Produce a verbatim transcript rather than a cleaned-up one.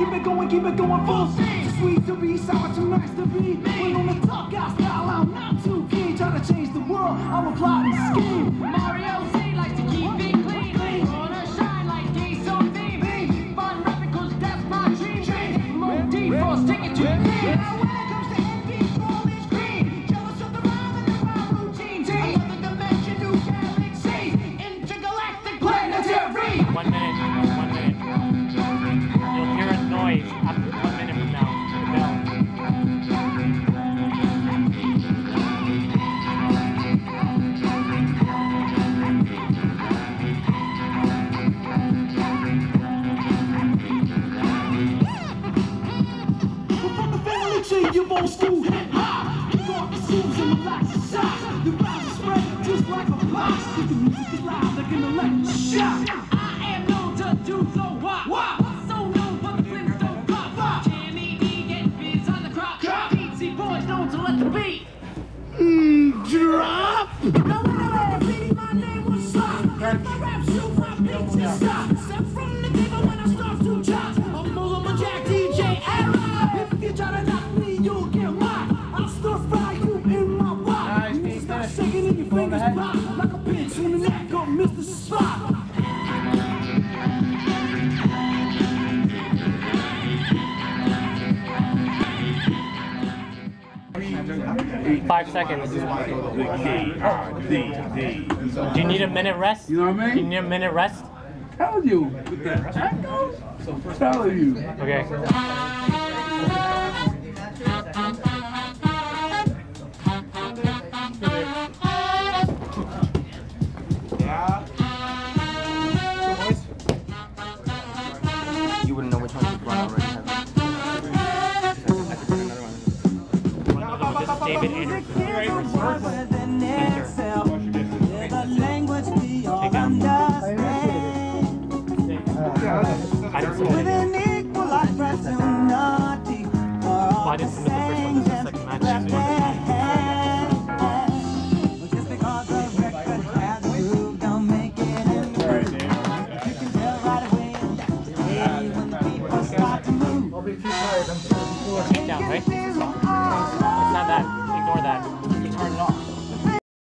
keep it going, keep it going full steam. Too sweet to be sour, too nice to be. When on the tough guy style, I'm not too keen. Try to change the world, I'm a plotting scheme. Mario C likes to keep it clean. Clean. Wanna shine like Gaze on theme. Fun rapping cause that's my dream. Dream. More deep, force, take it to the beat. Now when it comes to envy, all is green. Jealous of the rhyme and the rhyme routine. Another dimension, new galaxies. Intergalactic planetary. One minute, one minute. You'll hear a noise after one minute from now. The bell. You old school hip hop. Kick off the shoes and relax the socks. The rhymes are spread just like a box. If the music is loud, they're gonna let you shout. I am known to do so what? What? So known for the Flintstone pop. Jimmy D get biz on the crop. Crop. Beatsy boys known to let the beat. Mmm, drop. Now when I read graffiti, my name was Slop. If my rap shoot, my beats and stop. Step from the table when I start to chop. I'm Mullah Jack D J Era. If you try to knock me, you'll get mine. I'll stir fry you in my rock. You start shaking and your fingers pop like a bitch on the neck of Mister Spot. Five seconds. Do you need a minute rest? You know what I mean? Do you need a minute rest? Tell you with the echoes. Tell you. Okay. You wouldn't know which one to run already, have you? I could run another one. This is David Anderson. I didn't submit it. Well, I didn't submit the first one. This is the second match. Keep down, right? It's not that. Ignore that.